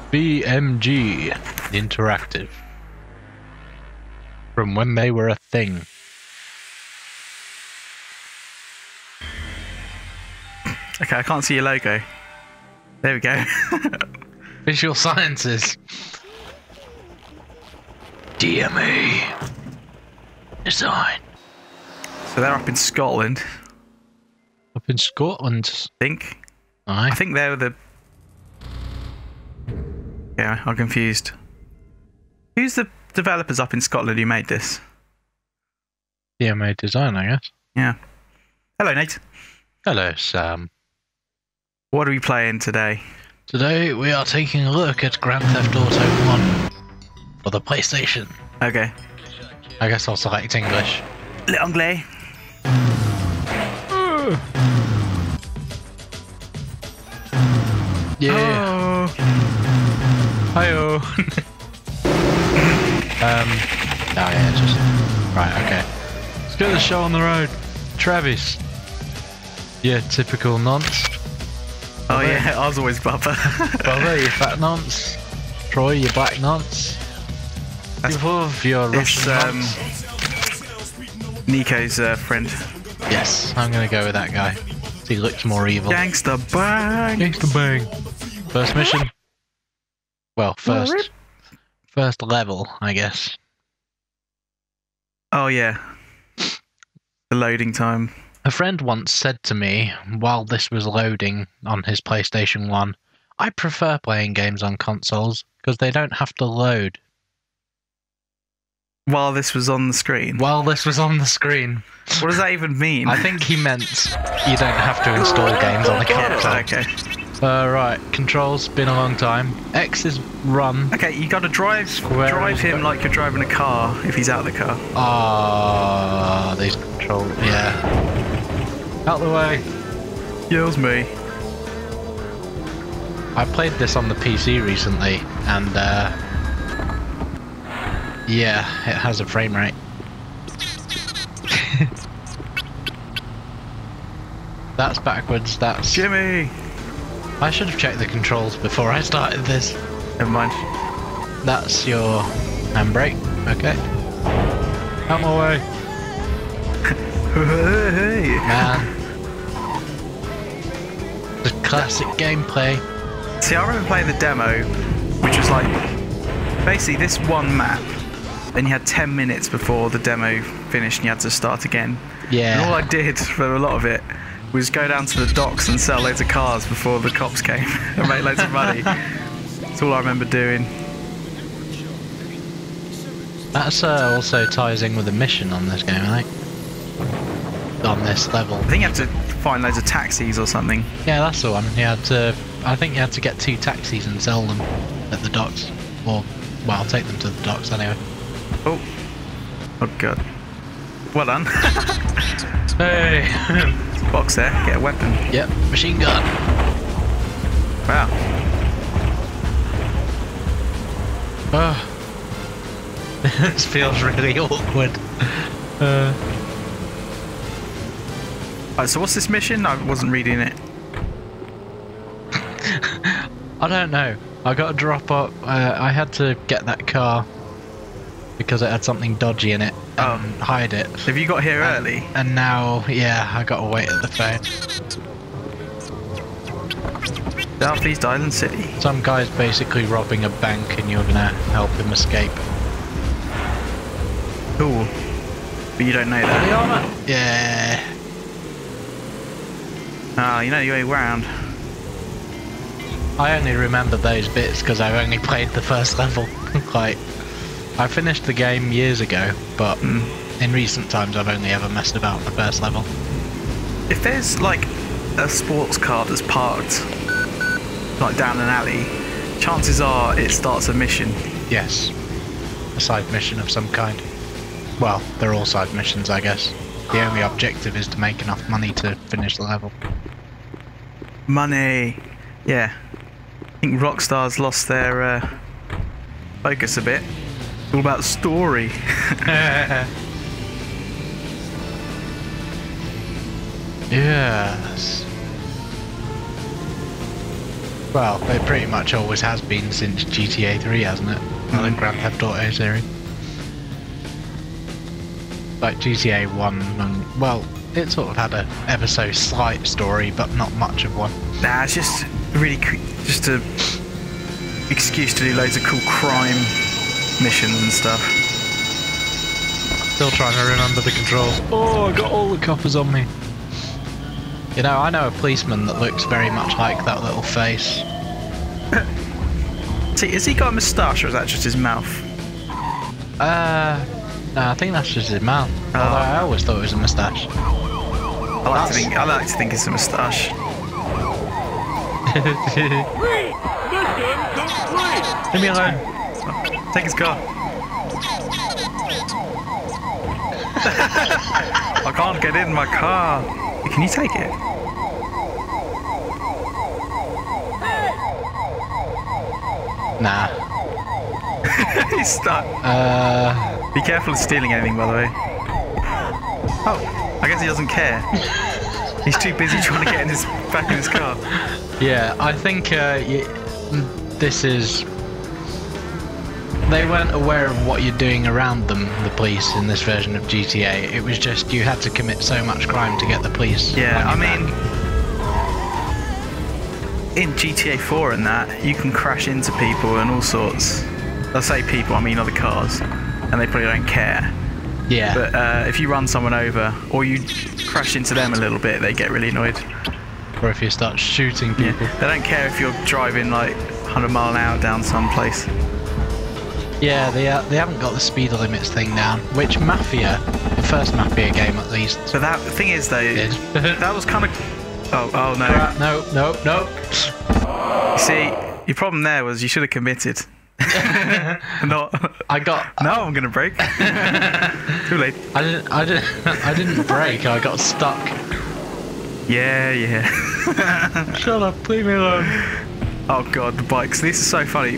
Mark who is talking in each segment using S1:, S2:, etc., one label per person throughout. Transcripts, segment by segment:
S1: BMG Interactive. From when they were a thing.
S2: Okay, I can't see your logo. There we go.
S1: Visual Sciences. DMA. Design.
S2: So they're up in Scotland,
S1: Up in Scotland.
S2: I think.
S1: Aye.
S2: I think they were the... Yeah, I'm confused. Who's the developers up in Scotland who made this?
S1: DMA Design, I guess.
S2: Yeah. Hello, Nate.
S1: Hello, Sam.
S2: What are we playing today?
S1: Today we are taking a look at Grand Theft Auto 1 for the PlayStation.
S2: Okay.
S1: I guess I'll select English.
S2: L'anglais.
S1: Yeah. Hi-oh. Oh yeah, just... Right, okay. Let's get the show on the road. Travis. Yeah, typical nonce.
S2: Oh yeah, I was always Bubba.
S1: Bubba, you fat nonce. Troy, you black nonce. You've your Russian nonce.
S2: Nico's friend.
S1: Yes, I'm gonna go with that guy. He looks more evil.
S2: Gangsta bang.
S1: Gangsta bang. First mission. Well, first level, I guess.
S2: Oh yeah. The loading time.
S1: A friend once said to me, while this was loading on his PlayStation 1, I prefer playing games on consoles because they don't have to load.
S2: While this was on the screen?
S1: While this was on the screen.
S2: What does that even mean?
S1: I think he meant you don't have to install games on the console.
S2: Okay.
S1: Right, controls, been a long time. X is run.
S2: Okay, you gotta drive
S1: Square
S2: him like you're driving a car if he's out of the car.
S1: Ah, these controls, yeah. Out the way.
S2: Yells me.
S1: I played this on the PC recently, and yeah, it has a frame rate. That's backwards, that's...
S2: Jimmy!
S1: I should have checked the controls before I started this.
S2: Never mind.
S1: That's your handbrake, okay. Out my way.
S2: Hey!
S1: Man. The classic gameplay.
S2: See, I remember playing the demo, which was like basically this one map. Then you had 10 minutes before the demo finished and you had to start again.
S1: Yeah.
S2: And all I did for a lot of it was go down to the docks and sell loads of cars before the cops came and make loads of money. That's all I remember doing.
S1: That's also ties in with a mission on this game, I think. On this level.
S2: I think you have to find loads of taxis or something.
S1: Yeah, that's the one. You had to... I think you had to get 2 taxis and sell them at the docks. Or, well, take them to the docks anyway.
S2: Oh. Oh god. Well done.
S1: Hey!
S2: Box there, get a weapon.
S1: Yep, machine gun.
S2: Wow.
S1: Oh. This feels really awkward.
S2: Right, so what's this mission? I wasn't reading it.
S1: I don't know. I got to drop up. I had to get that car because it had something dodgy in it and hide it.
S2: Have you got here early?
S1: And now, yeah, I got to wait at the phone.
S2: Southeast Island City.
S1: Some guy's basically robbing a bank and you're going to help him escape.
S2: Cool. But you don't know that.
S1: Yeah.
S2: Ah, you know your way around.
S1: I only remember those bits because I've only played the first level. Like, I finished the game years ago, but in recent times I've only ever messed about the first level.
S2: If there's like a sports car that's parked like down an alley, chances are it starts a mission.
S1: Yes. A side mission of some kind. Well, they're all side missions, I guess. The only objective is to make enough money to finish the level.
S2: Money. Yeah. I think Rockstar's lost their focus a bit. It's all about story.
S1: Yes. Well, it pretty much always has been since GTA 3, hasn't it? The Grand Theft Auto series. Like GTA 1, and, well, it sort of had a ever so slight story, but not much of one.
S2: Nah, it's just really just a excuse to do loads of cool crime missions and stuff.
S1: Still trying to remember the controls. Oh, I got all the coppers on me. You know, I know a policeman that looks very much like that little face.
S2: See, has he got a moustache or is that just his mouth?
S1: No, I think that's just his mouth.
S2: Oh.
S1: Although I always thought it was a moustache.
S2: I like to think it's a moustache.
S1: Leave me alone.
S2: Take his car. I can't get in my car. Can you take it?
S1: Nah.
S2: He's stuck. Be careful of stealing anything, by the way. Oh, I guess he doesn't care. He's too busy trying to get in back in his car.
S1: Yeah, I think this is... They weren't aware of what you're doing around them, the police, in this version of GTA. It was just you had to commit so much crime to get the police.
S2: Yeah, I
S1: on your
S2: mean,
S1: back.
S2: in GTA 4 and that, you can crash into people and all sorts. I say people, I mean other cars, and they probably don't care.
S1: Yeah.
S2: But if you run someone over, or you crash into them a little bit, they get really annoyed.
S1: Or if you start shooting people.
S2: Yeah. They don't care if you're driving like 100 mile an hour down some place.
S1: Yeah, they haven't got the speed limits thing down. Which Mafia, the first Mafia game at least.
S2: But the thing is though,
S1: did.
S2: that was kind of... Oh no.
S1: No.
S2: You see, your problem there was you should have committed. Not.
S1: I got.
S2: No, I'm gonna brake. Too late.
S1: I didn't brake. I got stuck.
S2: Yeah.
S1: Shut up, leave me alone.
S2: Oh god, the bikes. This is so funny.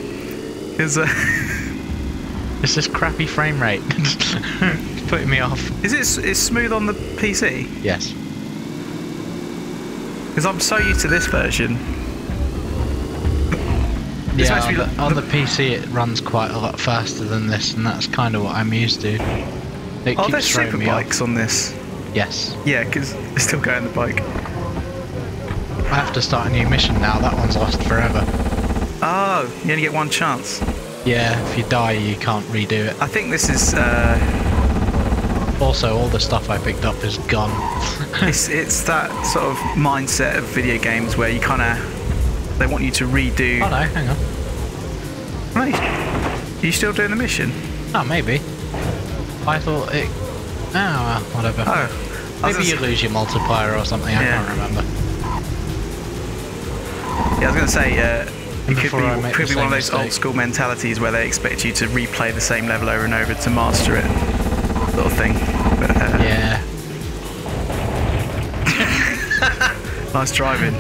S1: It's this crappy frame rate. It's putting me off.
S2: Is it smooth on the PC?
S1: Yes.
S2: Because I'm so used to this version.
S1: Yeah, on the PC it runs quite a lot faster than this, and that's kind of what I'm used to.
S2: Are there super bikes on this?
S1: Yes.
S2: Yeah, because they're still going the bike.
S1: I have to start a new mission now. That one's lost forever.
S2: Oh, you only get one chance.
S1: Yeah, if you die, you can't redo it.
S2: I think this is.
S1: Also, all the stuff I picked up is gone.
S2: it's that sort of mindset of video games where you kind of they want you to redo.
S1: Oh no, hang on.
S2: Right. Are you still doing the mission?
S1: Oh, maybe. I thought it. Oh, well, whatever.
S2: Oh,
S1: maybe you lose your multiplier or something. I can't remember.
S2: Yeah, I was going to say. It could be one of those
S1: mistake.
S2: old school mentalities where they expect you to replay the same level over and over to master it, sort of thing. But,
S1: yeah.
S2: Nice driving.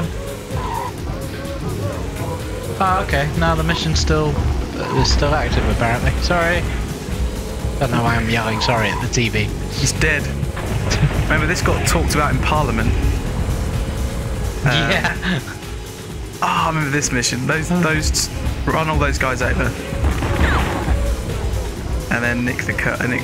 S1: Oh, okay. Now the mission's still is still active apparently. Sorry. Don't know why I'm yelling sorry at the TV.
S2: He's dead. Remember, this got talked about in Parliament.
S1: Yeah.
S2: Oh, I remember this mission. Those run all those guys over, and then nick the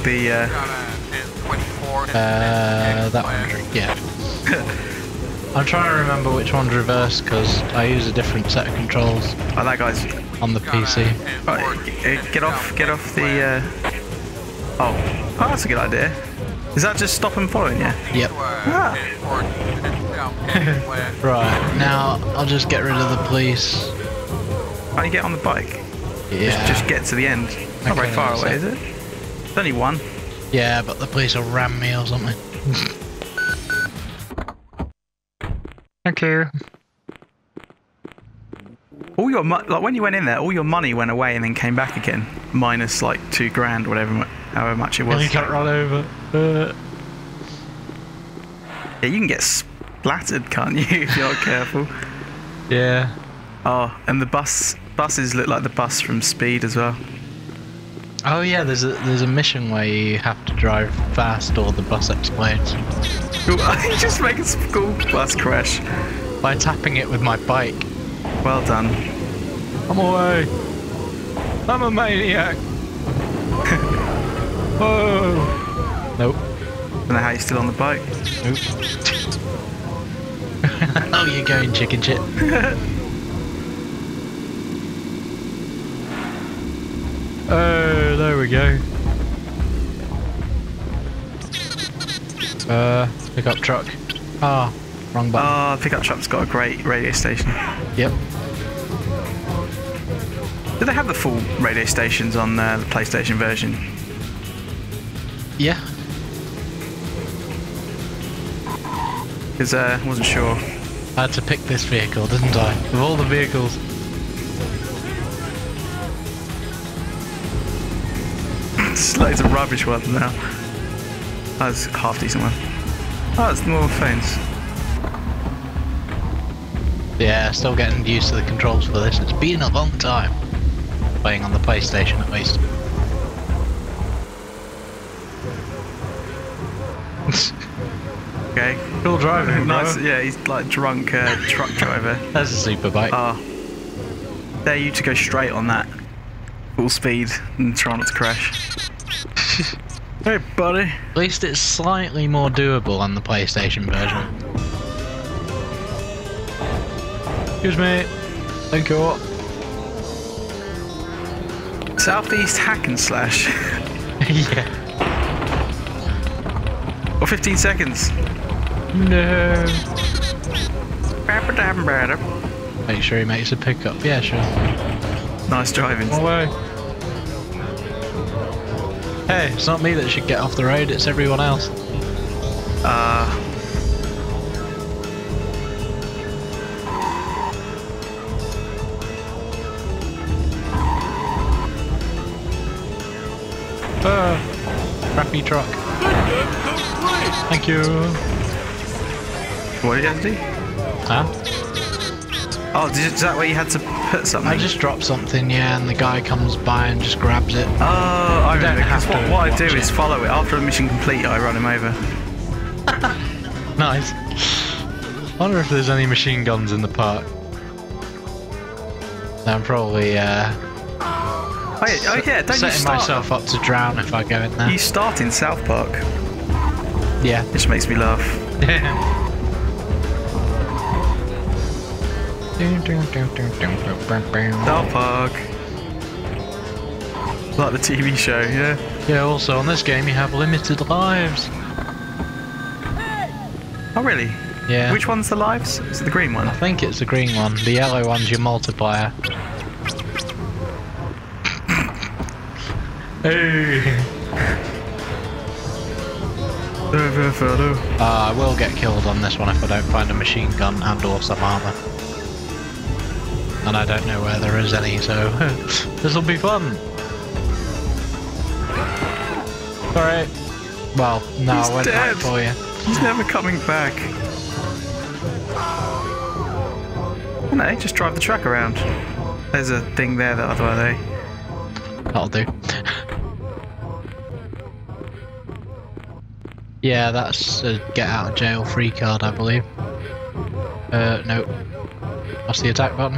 S1: that one. Yeah. I'm trying to remember which one's reverse because I use a different set of controls.
S2: Oh, that guy's
S1: on the PC.
S2: Right, get off the. Oh, that's a good idea. Is that just stop and following you?
S1: Yep.
S2: Ah.
S1: Right, now I'll just get rid of the police.
S2: How do you get on the bike?
S1: Yeah.
S2: Just get to the end. Not very far away, is it? There's only one.
S1: Yeah, but the police will ram me or something. Thank you.
S2: All your like when you went in there, all your money went away and then came back again, minus like $2,000, whatever, however much it was.
S1: And you can't run over.
S2: Yeah, you can get splattered, can't you, if you're not careful?
S1: Yeah.
S2: Oh, and the buses look like the bus from Speed as well.
S1: Oh yeah, there's a mission where you have to drive fast or the bus explodes.
S2: You just make a school bus crash
S1: By tapping it with my bike.
S2: Well done.
S1: I'm away. I'm a maniac. Oh. Nope.
S2: Don't know how you're still on the bike.
S1: Nope. Oh, you're going chicken shit. Oh, there we go. Pickup truck. Ah, wrong button.
S2: Oh, the pickup truck's got a great radio station.
S1: Yep.
S2: Do they have the full radio stations on the PlayStation version?
S1: Yeah.
S2: Because I wasn't sure.
S1: I had to pick this vehicle, didn't I? Of all the vehicles.
S2: Just loads of rubbish ones now. That was a half decent one. Oh, it's more phones.
S1: Yeah, still getting used to the controls for this. It's been a long time. Playing on the PlayStation at least.
S2: Okay.
S1: Cool driving,
S2: Nice. Yeah, he's like drunk truck driver.
S1: That's a super bike.
S2: Oh. Dare you to go straight on that. Full speed and try not to crash. Hey, buddy.
S1: At least it's slightly more doable on the PlayStation version. Excuse me. Thank you.
S2: Southeast hack and slash.
S1: Yeah.
S2: Or 15 seconds.
S1: No. Make sure he makes a pickup. Yeah, sure.
S2: Nice driving.
S1: Away. Hey, it's not me that should get off the road, it's everyone else. Crappy truck. Thank you.
S2: What did you have to do?
S1: Huh?
S2: Oh, is that where you had to put something?
S1: I just dropped something, yeah, and the guy comes by and just grabs it.
S2: Oh, I
S1: don't
S2: remember.
S1: have to
S2: What I do
S1: watch
S2: is
S1: it.
S2: follow it. After a mission complete, I run him over.
S1: Nice. I wonder if there's any machine guns in the park. I'm probably
S2: Oh yeah, don't you
S1: setting
S2: start?
S1: myself up to drown if I go in there.
S2: You start in South Park.
S1: Yeah.
S2: Which makes me laugh. South Park. Like the TV show, yeah.
S1: Yeah, also on this game you have limited lives.
S2: Oh really?
S1: Yeah.
S2: Which one's the lives? Is it the green one?
S1: I think it's the green one. The yellow one's your multiplier. Hey! I will get killed on this one if I don't find a machine gun and or some armour. And I don't know where there is any, so this'll be fun. Alright. Well, no,
S2: He's
S1: I went
S2: dead.
S1: back for you.
S2: He's never coming back. No, just drive the truck around. There's a thing there the other way.
S1: That'll do. Yeah, that's a get out of jail free card, I believe. No. What's the attack button?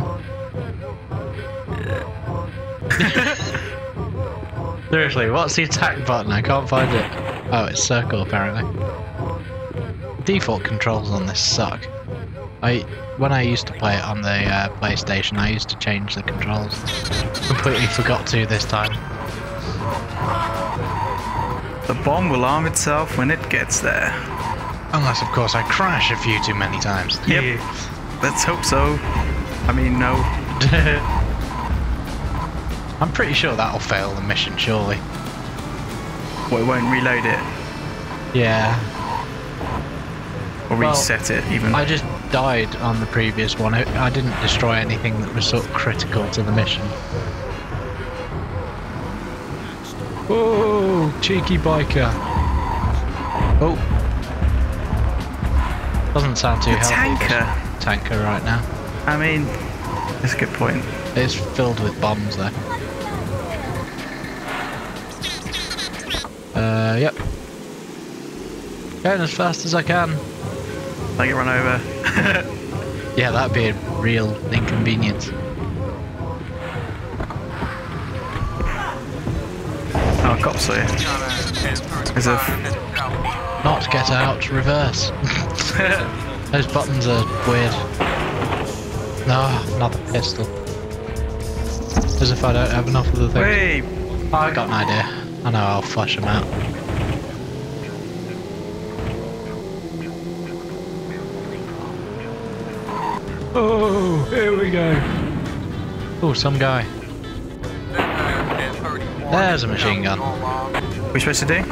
S1: Seriously, what's the attack button? I can't find it. Oh, it's circle apparently. Default controls on this suck. When I used to play it on the PlayStation, I used to change the controls. Completely forgot to this time.
S2: The bomb will arm itself when it gets there.
S1: Unless, of course, I crash a few too many times.
S2: Yep. Let's hope so. I mean, no.
S1: I'm pretty sure that'll fail the mission, surely.
S2: Well, it won't reload it.
S1: Yeah.
S2: Or
S1: Well,
S2: reset it, even.
S1: I just died on the previous one. I didn't destroy anything that was sort of critical to the mission. Oh, cheeky biker. Oh. Doesn't sound too healthy.
S2: Tanker.
S1: this Tanker right now.
S2: I mean, that's a good point.
S1: It's filled with bombs though. Yep. Going as fast as I can.
S2: I get run over.
S1: Yeah, that'd be a real inconvenience.
S2: Oh, cops here. There's a...
S1: Not get out, reverse. Those buttons are weird. No, another pistol. As if I don't have enough of the thing.
S2: Wait!
S1: Oh, I got an idea. I know, I'll flush them out. Oh, here we go. Oh, some guy. There's a machine gun.
S2: What are we supposed to do?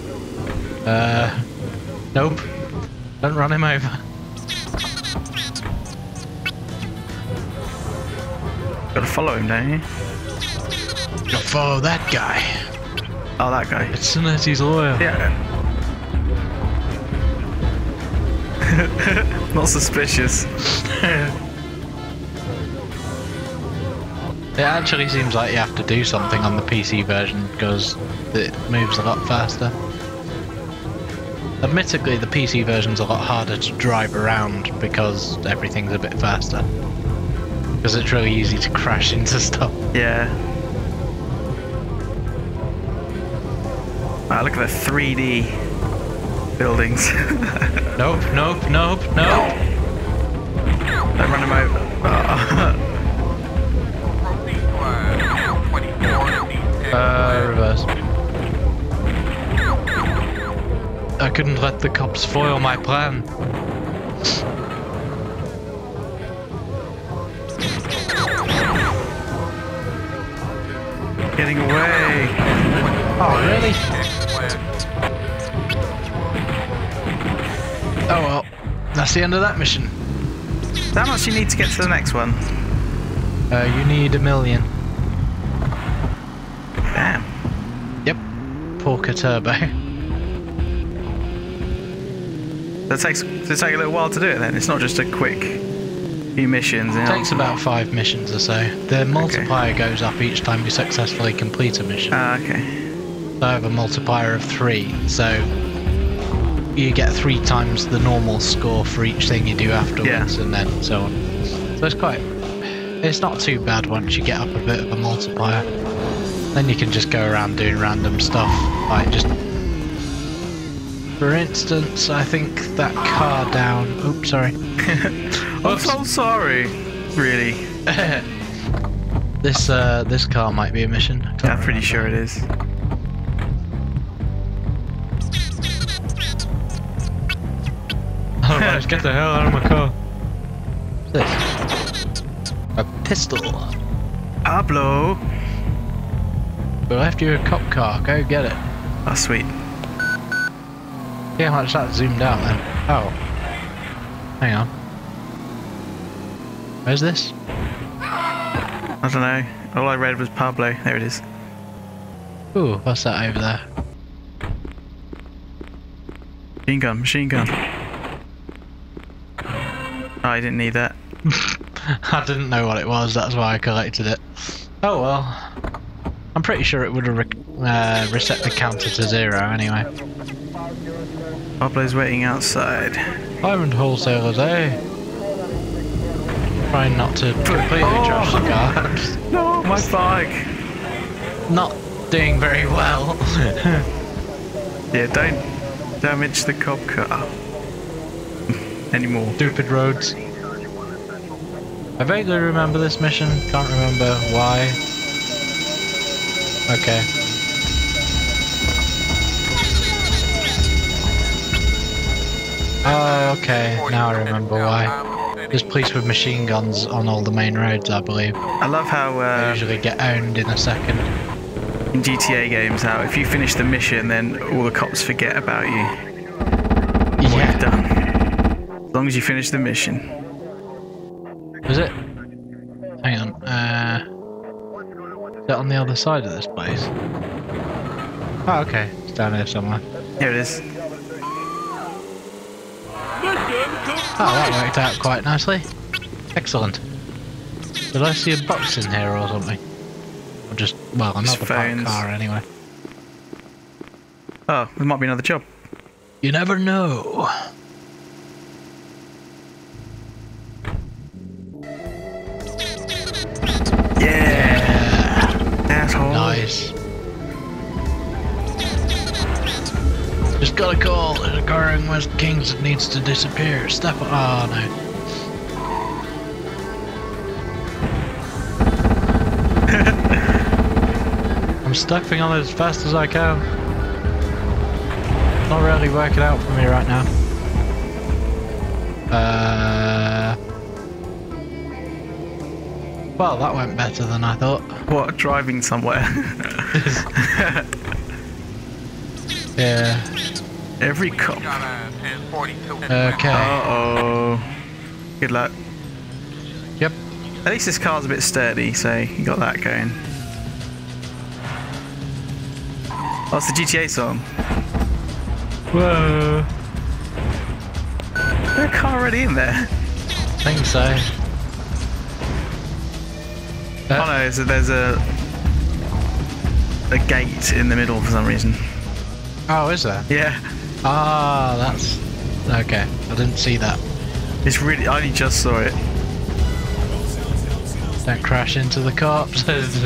S1: Nope. Don't run him over.
S2: Gotta follow him, don't you?
S1: Gotta follow that guy.
S2: Oh, that guy.
S1: It's Sonetti's lawyer.
S2: Yeah. Not suspicious.
S1: It actually seems like you have to do something on the PC version because it moves a lot faster. Admittedly, the PC version's a lot harder to drive around because everything's a bit faster. Because it's really easy to crash into stuff.
S2: Yeah. Wow, look at the 3D buildings.
S1: Nope, nope, nope, nope.
S2: Don't run him over.
S1: Reverse. I couldn't let the cops foil my plan.
S2: Getting away.
S1: Oh, really? Oh well, that's the end of that mission.
S2: How much do you need to get to the next one?
S1: You need $1 million.
S2: Damn.
S1: Yep. Porker Turbo.
S2: Does it take a little while to do it then? It's not just a quick few missions.
S1: It takes about 5 missions or so. The multiplier goes up each time you successfully complete a mission.
S2: Okay.
S1: So I have a multiplier of 3, so you get 3 times the normal score for each thing you do afterwards, and then so on. So it's not too bad once you get up a bit of a multiplier. Then you can just go around doing random stuff, like just... For instance, I think that car down... Oops, sorry.
S2: I'm so sorry. Really?
S1: This car might be a mission.
S2: Yeah, I'm pretty sure it is.
S1: Otherwise, get the hell out of my car. What's this? A pistol.
S2: Pablo.
S1: We left you a cop car. Go get it.
S2: Oh, sweet.
S1: See how much that zoomed out then. Oh. Hang on. Where's this?
S2: I don't know. All I read was Pablo. There it is.
S1: Ooh, what's that over there?
S2: Machine gun, machine gun. Oh, I didn't need that.
S1: I didn't know what it was, that's why I collected it. Oh well. I'm pretty sure it would have reset the counter to 0 anyway.
S2: Pablo's waiting outside.
S1: Diamond wholesalers, eh? Trying not to completely trash the car.
S2: No, my bike.
S1: Not doing very well.
S2: Yeah, don't damage the cop car anymore.
S1: Stupid roads. I vaguely remember this mission, can't remember why. Okay. Oh, okay, now I remember why. There's police with machine guns on all the main roads, I believe.
S2: I love how
S1: They usually get owned in a second.
S2: in GTA games, how if you finish the mission, then all the cops forget about you. What you've done. As long as you finish the mission.
S1: Was it? Hang on. Is it on the other side of this place? Oh, okay. It's down here somewhere.
S2: Here it is.
S1: Oh, that worked out quite nicely. Excellent. Did I see a box in here or something? Or just, well, another parked car anyway.
S2: Oh, there might be another job.
S1: You never know. got a call. There's a car in West Kings that needs to disappear. Step. Oh no. I'm stepping on it as fast as I can. Not really working out for me right now. Well, that went better than I thought.
S2: What, driving somewhere?
S1: Yeah.
S2: Every cop.
S1: Okay.
S2: Uh-oh. Good luck.
S1: Yep.
S2: At least this car's a bit sturdy, so you got that going. Oh, it's the GTA song.
S1: Whoa.
S2: Is there a car already in there?
S1: Think so.
S2: Oh no, so there's a gate in the middle for some reason.
S1: Oh, is there?
S2: Yeah.
S1: Ah, that's okay. I didn't see that.
S2: It's really, I only just saw it.
S1: Don't crash into the cops.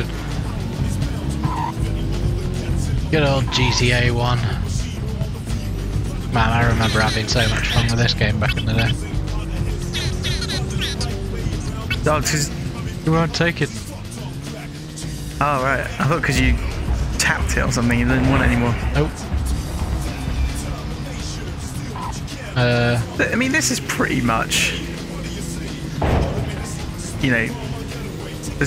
S1: Good old GTA 1. Man, I remember having so much fun with this game back in the day.
S2: Oh, because...
S1: You won't take it.
S2: Oh, right. I thought because you tapped it or something, you didn't want it anymore.
S1: Nope.
S2: I mean, this is pretty much... You know... As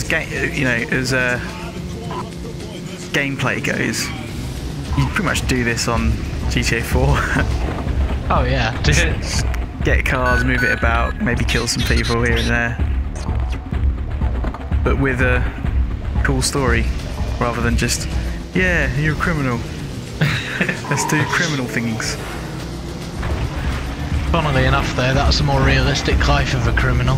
S2: gameplay goes, you pretty much do this on GTA 4.
S1: Oh yeah.
S2: Get cars, move it about, maybe kill some people here and there. But with a cool story, rather than just, yeah, you're a criminal. Let's do criminal things.
S1: Funnily enough though, that's a more realistic life of a criminal.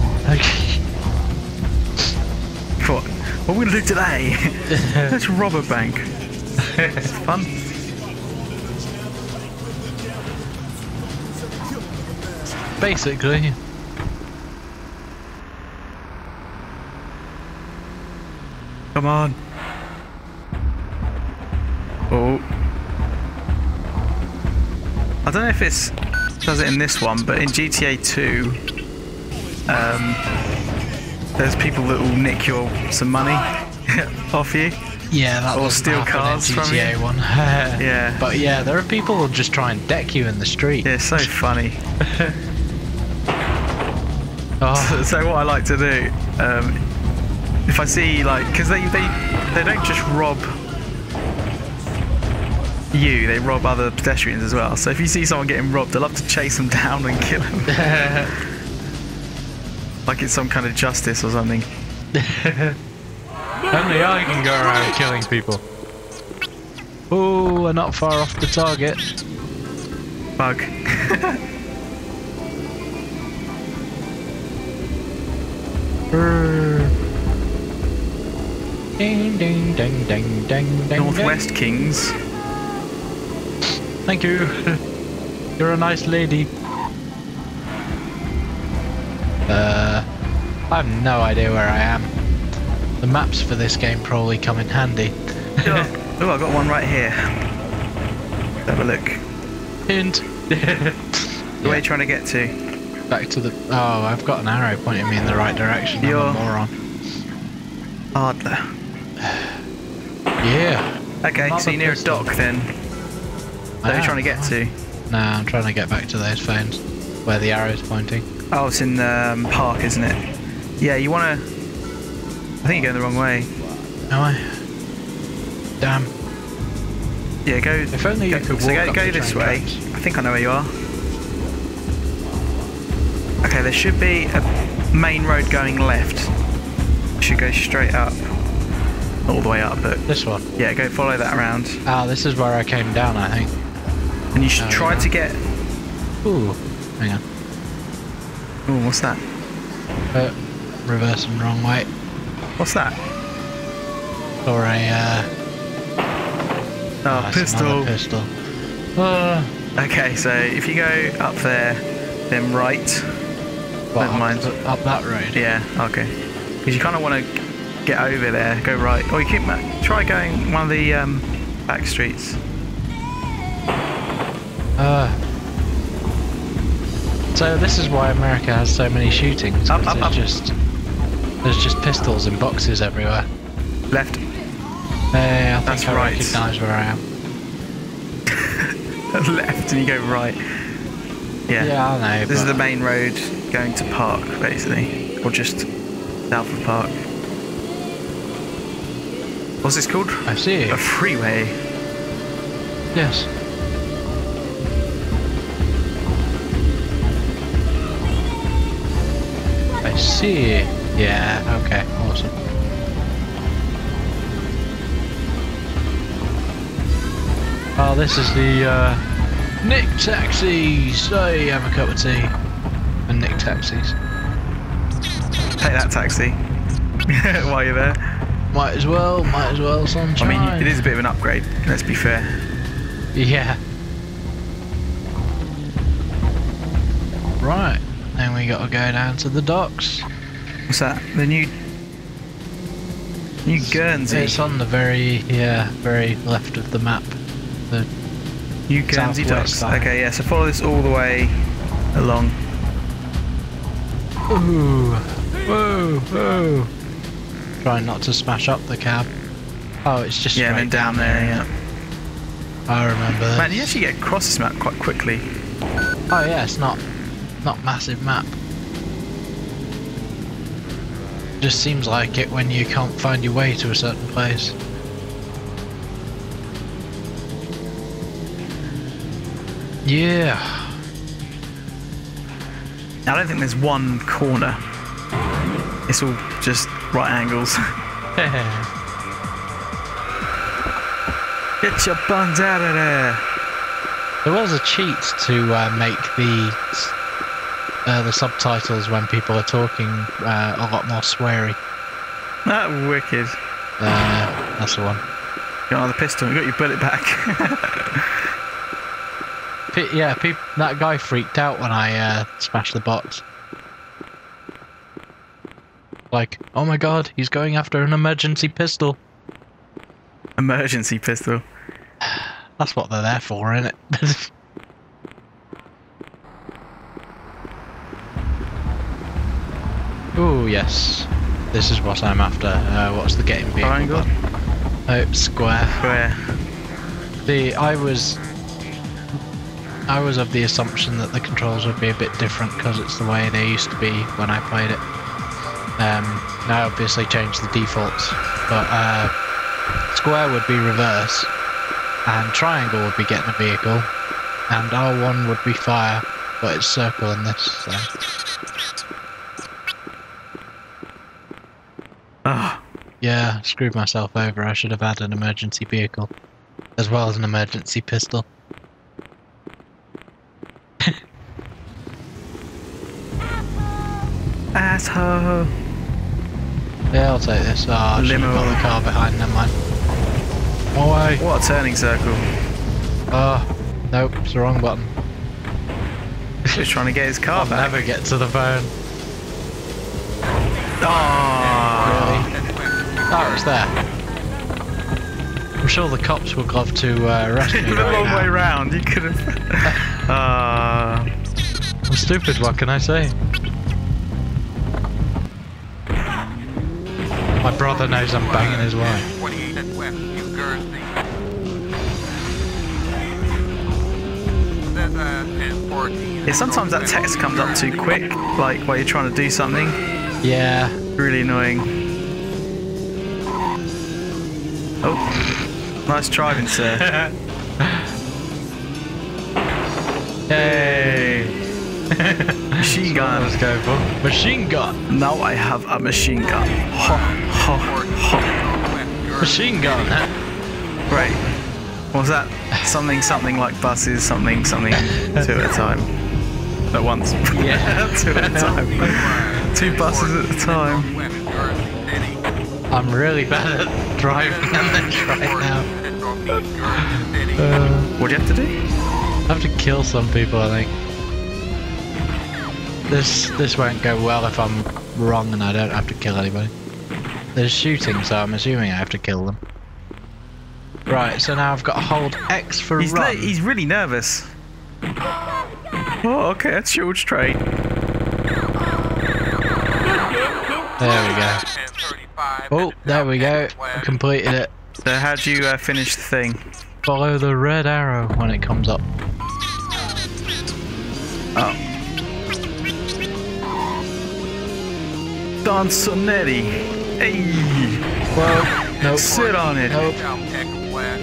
S2: What are we gonna do today? Let's rob a bank. It's fun.
S1: Basically.
S2: Come on. Oh. I don't know if it does it in this one, but in GTA 2, there's people that will nick some money off you.
S1: Yeah, that
S2: or steal cars from you.
S1: GTA 1.
S2: Yeah.
S1: But yeah, there are people who just try and deck you in the street.
S2: Yeah, it's so funny.
S1: Oh.
S2: So what I like to do, if I see because they don't just rob you, they rob other pedestrians as well. So if you see someone getting robbed, I love to chase them down and kill them. Like it's some kind of justice or something.
S1: Only I can go around killing people. Oh, we're not far off the target.
S2: Bug.
S1: Ding ding ding ding ding ding.
S2: Northwest Kings.
S1: Thank you. You're a nice lady. I have no idea where I am. The maps for this game probably come in handy.
S2: Oh, I've got one right here. Let's have a look.
S1: Hint.
S2: Where are you trying to get to?
S1: Back to the... Oh, I've got an arrow pointing me in the right direction. I'm a moron.
S2: Ardler.
S1: Yeah.
S2: Okay, so you're near a dock then. Where are you trying to get to?
S1: Nah, I'm trying to get back to those phones where the arrow's pointing.
S2: Oh, it's in the park, isn't it? Yeah, you want to... I think you're going the wrong way.
S1: Am I? Damn.
S2: Yeah, go...
S1: If only you could walk up
S2: go
S1: the
S2: this
S1: train
S2: way.
S1: tracks.
S2: I think I know where you are. Okay, there should be a main road going left. Should go straight up. Not all the way up, but...
S1: This one?
S2: Yeah, go follow that around.
S1: Ah, this is where I came down, I think.
S2: And you should try to get...
S1: Ooh, hang on.
S2: Oh, what's that?
S1: Reversing wrong way.
S2: What's that?
S1: Or a,
S2: Oh,
S1: it's
S2: pistol.
S1: another pistol.
S2: Okay, so if you go up there, then right.
S1: What,
S2: Never mind.
S1: Up that road?
S2: Yeah, okay. Because you kind of want to get over there, go right. Or you keep try going one of the back streets.
S1: So this is why America has so many shootings. 'Cause there's just pistols in boxes everywhere.
S2: Left.
S1: Hey, I
S2: That's
S1: think I
S2: right.
S1: recognise where I am.
S2: Left and you go right. Yeah.
S1: Yeah, I know.
S2: This is
S1: but-
S2: the main road going to Park, basically, or just south of Park. What's this called?
S1: I see.
S2: A freeway.
S1: Yes. I see. Yeah, okay, awesome. Oh, this is the Nick Taxis! Hey, have a cup of tea. And Nick Taxis.
S2: Take that taxi. While you're there.
S1: Might as well, sunshine.
S2: I mean, it is a bit of an upgrade, let's be fair.
S1: Yeah. Right, then we gotta go down to the docks.
S2: What's that? The new Guernsey.
S1: It's on the very left of the map. The
S2: New Guernsey
S1: southwest
S2: docks.
S1: side.
S2: Okay, yeah, so follow this all the way along.
S1: Ooh, whoa, whoa. Try not to smash up the cab. Oh, it's just
S2: Yeah, and then
S1: straight
S2: down there, yeah.
S1: I remember this.
S2: Man, you actually get across this map quite quickly.
S1: Oh yeah, it's not massive map. Just seems like it when you can't find your way to a certain place. Yeah.
S2: I don't think there's one corner. It's all just right angles. Get your buns out of there.
S1: There was a cheat to make the subtitles when people are talking a lot more sweary.
S2: That wicked.
S1: That's the one.
S2: You got another pistol. You got your bullet back.
S1: Yeah, that guy freaked out when I smashed the box. Like, oh my god, he's going after an emergency pistol.
S2: Emergency pistol.
S1: That's what they're there for, isn't it? Oh yes, this is what I'm after. What's the game vehicle?
S2: Triangle?
S1: Oh, square.
S2: Where?
S1: I was of the assumption that the controls would be a bit different because it's the way they used to be when I played it. Now obviously changed the defaults, but square would be reverse, and triangle would be getting a vehicle, and R1 would be fire, but it's circle in this, so.
S2: Oh,
S1: Yeah, screwed myself over. I should have had an emergency vehicle, as well as an emergency pistol.
S2: asshole.
S1: Yeah, I'll take this. Oh, I should have got the car behind, never mind. Away.
S2: What a turning circle.
S1: Oh, nope, it's the wrong button.
S2: Just trying to get his car
S1: I'll
S2: back.
S1: never get to the phone.
S2: Oh,
S1: Really? Oh, it's there. I'm sure the cops would love to rescue me
S2: the
S1: right
S2: long
S1: now.
S2: way round. You could have.
S1: I'm stupid, what can I say? My brother knows I'm banging his wife.
S3: 28 at West New Guernsey. Then 10:14.
S2: Sometimes that text comes up too quick, like while you're trying to do something.
S1: Yeah.
S2: Really annoying. Oh, nice driving, sir.
S1: Hey.
S2: Machine gun.
S1: Let's go for machine gun.
S2: Now I have a machine gun. Ha ha ha.
S1: Machine gun. Huh?
S2: Right. What was that? Something like buses, something two at a time. At once.
S1: Yeah.
S2: 2 at a time. 2 buses at a time.
S1: I'm really bad at driving on this right now.
S2: What do you have to do?
S1: I have to kill some people, I think. This won't go well if I'm wrong and I don't have to kill anybody. There's shooting, so I'm assuming I have to kill them. Right, so now I've got to hold X for run.
S2: He's really nervous. Oh, okay, that's George Strait.
S1: There we go.
S3: 10:35
S1: Oh, there we go.
S3: West.
S1: Completed it.
S2: So how'd you finish the thing?
S1: Follow the red arrow when it comes up.
S2: Oh. Danzonetti. Hey.
S1: Well, nope.
S2: Sit on it.
S1: Nope.
S3: Caltech West.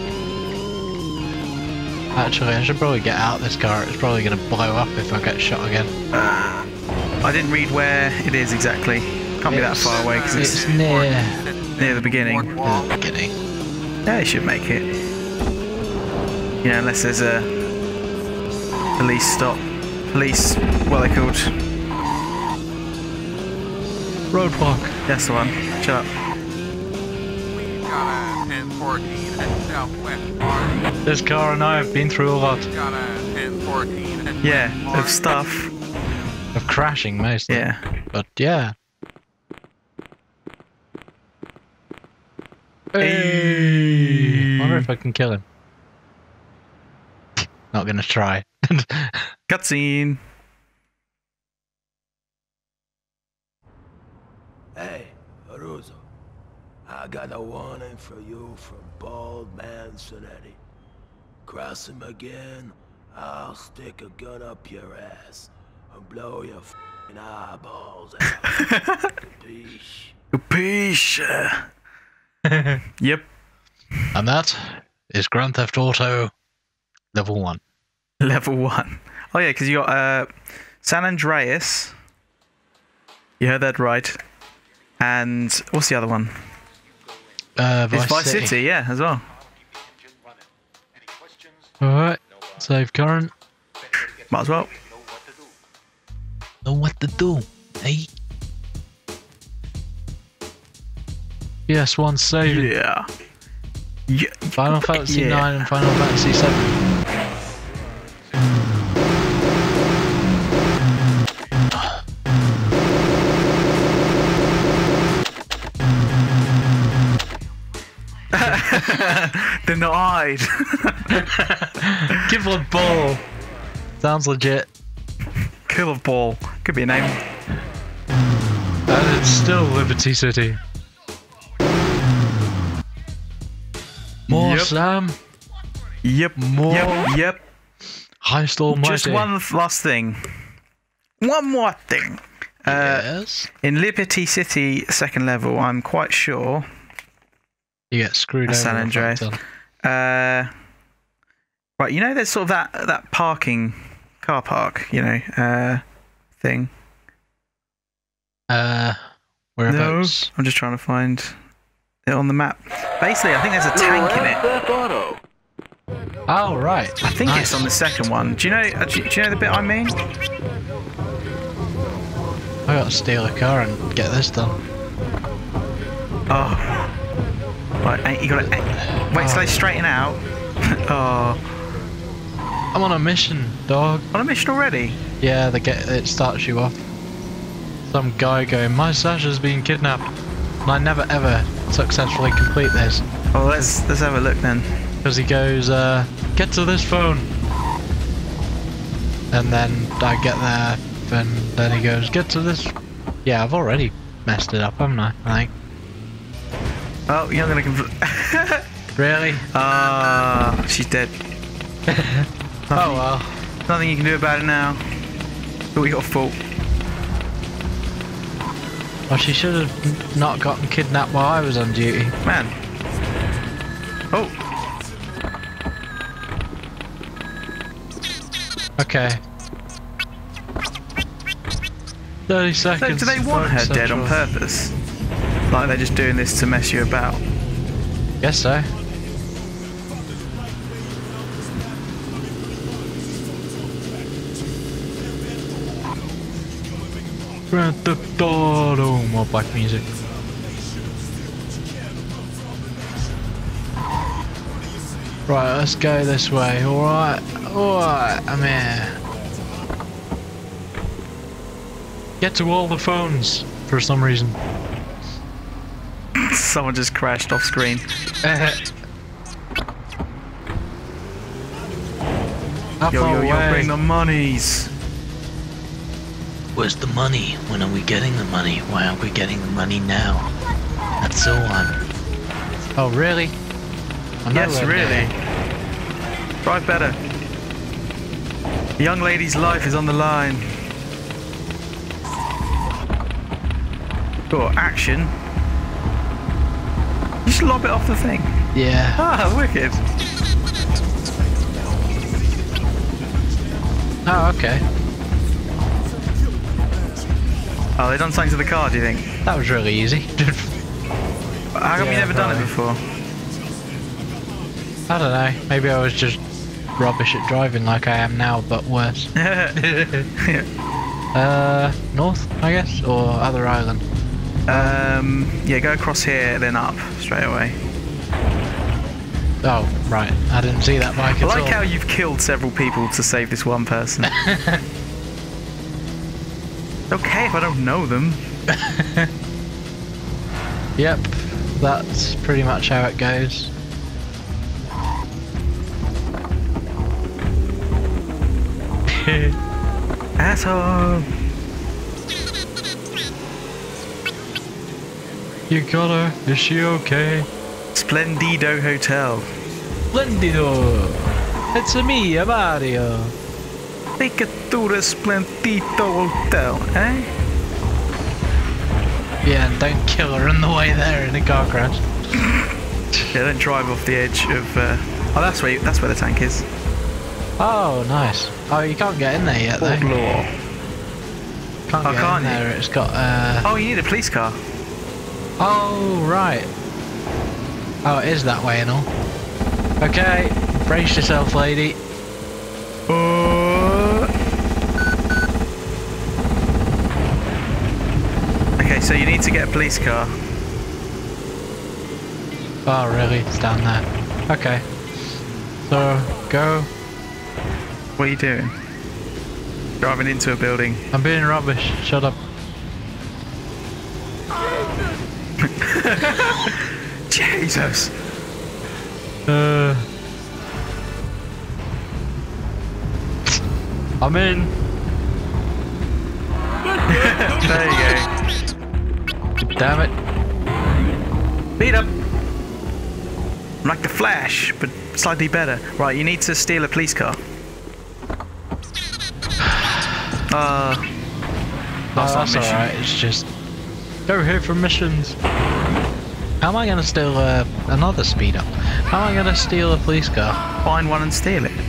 S1: Actually, I should probably get out this car. It's probably going to blow up if I get shot again.
S2: I didn't read where it is exactly. Can't be that far away because
S1: It's
S2: it's
S1: near
S2: near the beginning.
S1: the beginning.
S2: Yeah, it should make it. You know, unless there's a police stop. Police, what are they called?
S1: Roadblock.
S2: That's the one. Shut up.
S3: We got a 1014 at Southwest Park.
S1: This car and I have been through a lot
S3: Got a 1014 at
S2: Yeah,
S3: Park.
S2: of stuff.
S1: of crashing mostly.
S2: Yeah.
S1: But yeah.
S2: Hey.
S1: Wonder if I can kill him. Not gonna try.
S2: Cutscene.
S4: Hey, Aruzo. I got a warning for you from Bald Man Sonetti. Cross him again, I'll stick a gun up your ass and blow your f***ing eyeballs out. Capiche?
S2: Capiche. Yep.
S1: And that is Grand Theft Auto Level 1.
S2: Level 1. Oh yeah, because you got San Andreas. You heard that right. And what's the other one? It's Vice City, yeah, as well.
S1: Alright, save current.
S2: Might as well.
S1: Know what to do, hey? PS1 saving.
S2: Yeah. Yeah.
S1: Final Fantasy
S2: Yeah.
S1: 9 and Final Fantasy 7.
S2: Denied.
S1: Give a ball. Sounds legit.
S2: Killer Ball. Could be a name.
S1: And it's still Liberty City. More
S2: Yep.
S1: Sam.
S2: Yep.
S1: More.
S2: Yep.
S1: Heist Almighty.
S2: Just one last thing. One more thing.
S1: Yes.
S2: In Liberty City, second level, I'm quite sure.
S1: You get screwed over.
S2: San
S1: if
S2: Andreas.
S1: I'm done.
S2: Right, you know, there's sort of that parking, car park, you know, thing.
S1: Whereabouts?
S2: I'm just trying to find it on the map. Basically, I think there's a tank in it.
S1: Oh, right.
S2: I think
S1: Nice.
S2: it's on the second one. Do you know? Do you know the bit I mean?
S1: I gotta steal a car and get this done.
S2: Oh, right. You got to wait till they straighten out. Oh,
S1: I'm on a mission, dog.
S2: on a mission already.
S1: Yeah, it starts you off. Some guy going, my Sasha's been kidnapped. And I never ever successfully complete this.
S2: Oh, let's have a look then.
S1: Because he goes, get to this phone. And then I get there, and then he goes, get to this. Yeah, I've already messed it up, haven't I? I think.
S2: Oh, you're not gonna.
S1: Really?
S2: Ah, she's dead.
S1: Oh well.
S2: Nothing you can do about it now. But we got a fault.
S1: Well, she should have not gotten kidnapped while I was on duty.
S2: Man. Oh.
S1: Okay. 30
S2: So
S1: seconds.
S2: do they want her dead on
S1: Central.
S2: purpose? Like they're just doing this to mess you about?
S1: Guess so. Grand Theft Auto, more black music. Right, let's go this way. Alright, I'm here. Get to all the phones for some reason.
S2: Someone just crashed off screen.
S1: How far
S2: Yo,
S1: away?
S2: bring the monies.
S1: Where's the money? When are we getting the money? Why aren't we getting the money now? That's so on. Oh, really?
S2: Yes, really. Drive better. The young lady's life is on the line. Got action. Just lob it off the thing.
S1: Yeah.
S2: Ah, wicked.
S1: Oh, okay.
S2: Oh, they done something to the car, do you think?
S1: That was really easy.
S2: How come you never done it before?
S1: I don't know. Maybe I was just rubbish at driving like I am now, but worse. North, I guess, or other island.
S2: Yeah, go across here, then up straight away.
S1: Oh, right. I didn't see that bike at all.
S2: I like how you've killed several people to save this one person. Okay, if I don't know them.
S1: Yep, that's pretty much how it goes.
S2: Asshole!
S1: You got her. Is she okay?
S2: Splendido Hotel.
S1: Splendido! It's me, Mario.
S2: Take it to the Splendido Hotel, eh?
S1: Yeah, and don't kill her on the way there in a car crash.
S2: Yeah, don't drive off the edge of. Oh, that's where the tank is.
S1: Oh, nice. Oh, you can't get in there yet, though.
S2: Law.
S1: Can't
S2: Oh,
S1: get
S2: can't
S1: in
S2: you?
S1: there. It's got.
S2: Oh, you need a police car.
S1: Oh, right. Oh, it is that way and all. Okay, brace yourself, lady.
S2: Okay, so you need to get a police car.
S1: Oh, really? It's down there. Okay. So, go.
S2: What are you doing? Driving into a building.
S1: I'm being rubbish. Shut up.
S2: Jesus.
S1: I'm in.
S2: There you go.
S1: Damn it.
S2: Beat up. I'm like the Flash, but slightly better. Right, you need to steal a police car.
S1: That's alright. It's just go here for missions. How am I gonna steal another speed up? How am I gonna steal a police car?
S2: Find one and steal it.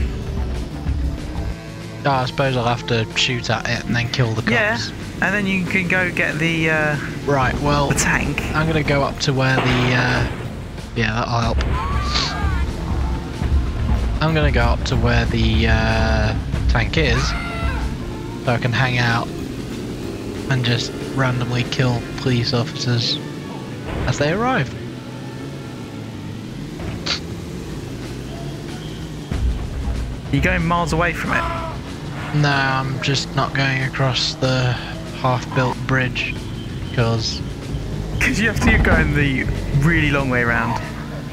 S1: Oh, I suppose I'll have to shoot at it and then kill the cops.
S2: Yeah, and then you can go get the
S1: Right, well,
S2: the tank.
S1: I'm gonna go up to where the yeah, that'll help. I'm gonna go up to where the tank is, so I can hang out and just randomly kill police officers as they arrive.
S2: You're going miles away from it.
S1: No, I'm just not going across the half-built bridge because
S2: Because you have to go in the really long way around.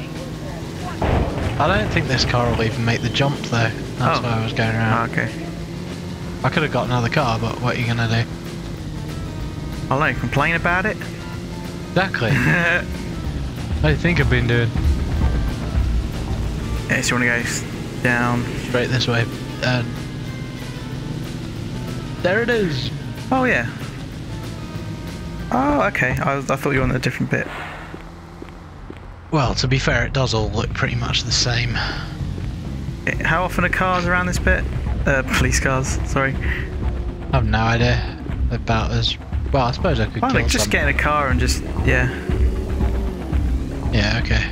S1: I don't think this car will even make the jump though. That's why I was going around.
S2: Oh, okay.
S1: I could have got another car, but what are you gonna do?
S2: I don't know, complain about it?
S1: Exactly. What do you think I've been doing?
S2: Yeah, so you want to go down.
S1: Straight this way. There it is.
S2: Oh, yeah. Oh, okay. I thought you were on a different bit.
S1: Well, to be fair, it does all look pretty much the same.
S2: How often are cars around this bit? Police cars, sorry.
S1: I have no idea about as well. I suppose I could
S2: Why
S1: kill
S2: not just
S1: some.
S2: get in a car and just, yeah,
S1: Yeah, okay.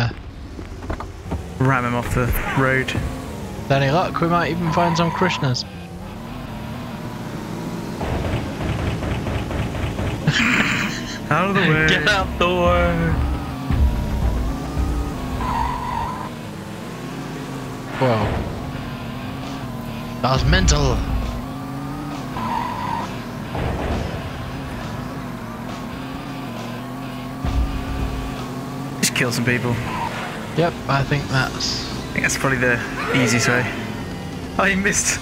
S2: ram him off the road.
S1: With any luck, we might even find some Krishnas.
S2: Out of the way.
S1: Get out the way. Whoa. That was mental.
S2: Just kill some people.
S1: Yep, I think that's...
S2: I think that's probably the easiest way. Oh, you missed.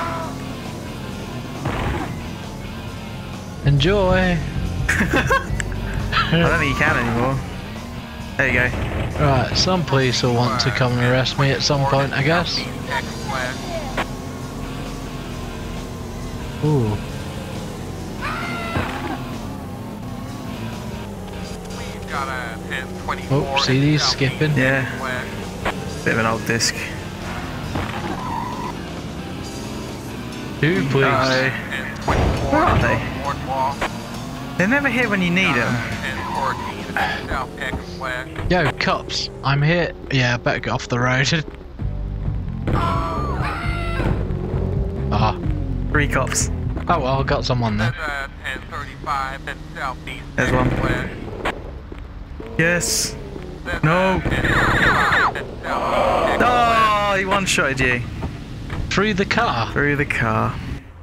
S1: Enjoy.
S2: I don't think you can anymore. There you go.
S1: Right, some police will want to come and arrest me at some point, I guess. Ooh. Oh, see these skipping?
S2: Yeah. Bit of an old disc.
S1: Two police.
S2: Where are they? They're never here when you need them.
S1: Yo, cops, I'm here. Yeah, I better get off the road. Ah.
S2: 3 cops.
S1: Oh well, I got someone there.
S2: There's one. Yes. No. Oh, he one-shotted you.
S1: Through the car?
S2: Through the car.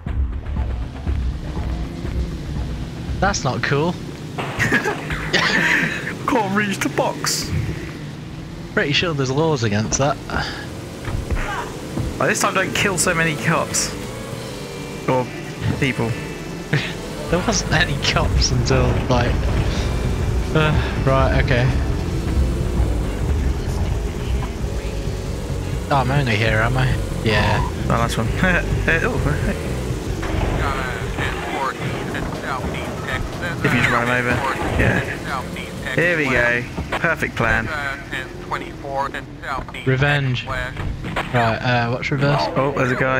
S1: That's not cool.
S2: Can't reach the box.
S1: Pretty sure there's laws against that.
S2: Oh, this time don't kill so many cops. Or people.
S1: There wasn't any cops until, like... right, okay. Oh, I'm only here, am I? Yeah.
S2: Oh, nice one. If you just run him over. Yeah. Here we go. Perfect plan.
S1: Revenge. Right, what's reverse?
S2: Oh, there's a guy.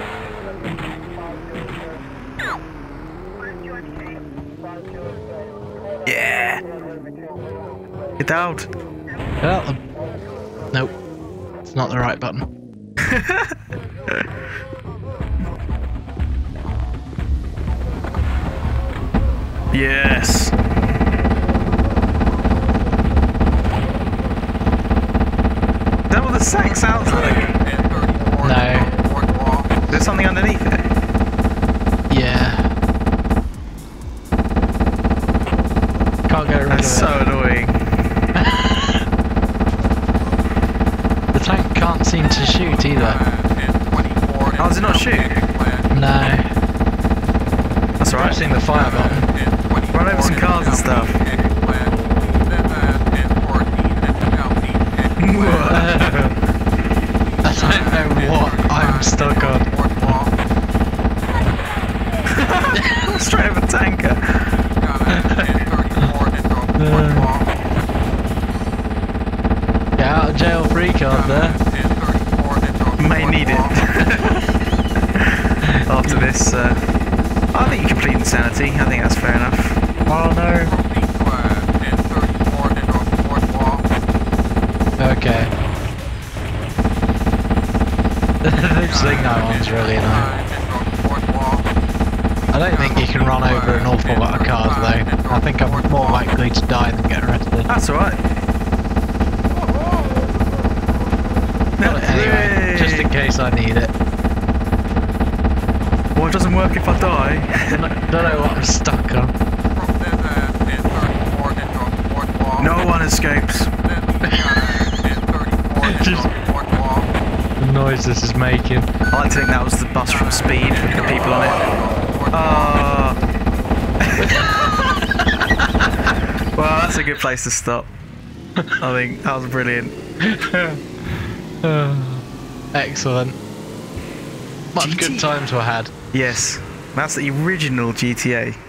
S2: Yeah. Get out.
S1: Get out the... Nope. It's not the right button.
S2: Yes. Is that what the sack sounds like?
S1: No.
S2: Is there something underneath it?
S1: Yeah. Can't get rid of
S2: That's
S1: it.
S2: so annoying.
S1: The tank can't seem to shoot either.
S2: Oh, does it not shoot?
S1: No.
S2: That's alright.
S1: Pressing the fire button.
S2: Run over some cars and stuff.
S1: I don't know what I'm stuck on.
S2: Straight over tanker.
S1: Get out of jail free card there.
S2: May need it. After this, I think you complete insanity. I think that's fair enough.
S1: Oh no. Okay. This signal one's really annoying. I don't think you can run over an awful lot of cars though. I think I'm more likely to die than get arrested.
S2: That's alright.
S1: Got it anyway, just in case I need it.
S2: Well, it doesn't work if I die.
S1: Don't know what I'm stuck on.
S2: No one escapes.
S1: Just the noise this is making.
S2: I like to think that was the bus from Speed with the people on it. Well, that's a good place to stop. I think that was brilliant.
S1: Excellent. Much good times were had.
S2: Yes, that's the original GTA.